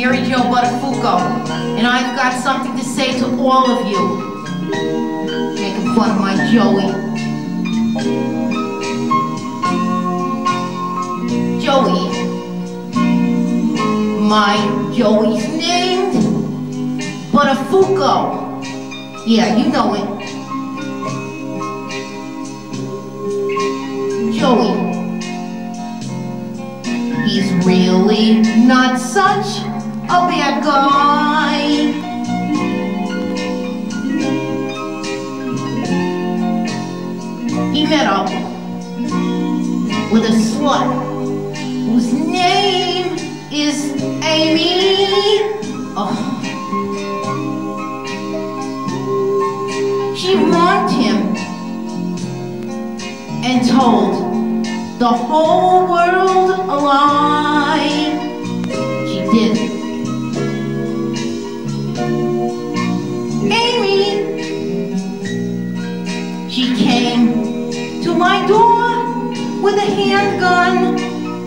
MaryJo Buttafuoco, and I've got something to say to all of you. Making fun of my Joey. Joey. My Joey's named Buttafuoco. Yeah, you know it. Joey. He's really not such a bad guy. He met up with a slut whose name is Amy. Oh. She wronged him and told the whole world a lie. She did. Amy, she came to my door with a handgun.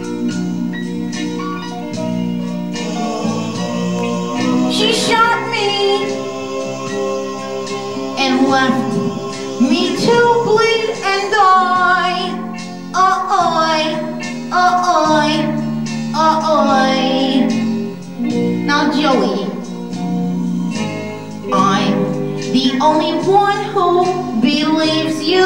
She shot me and left me to bleed and die. Now Joey, I'm the only one who believes you.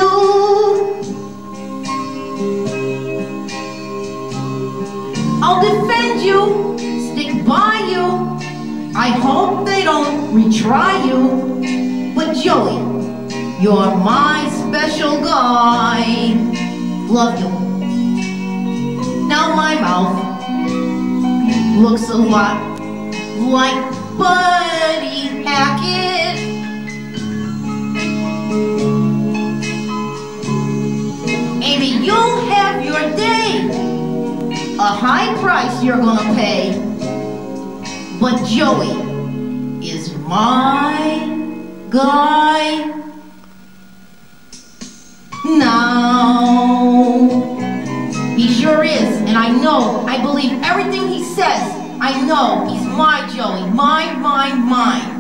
I'll defend you, stick by you. I hope they don't retry you. But Joey, you're my special guy. Love you. Now my mouth looks a lot like Buddy Hackett. Amy, you'll have your day. A high price you're gonna pay. But Joey is my guy now. He sure is, and I believe everything he says. I know he's my Joey, mine.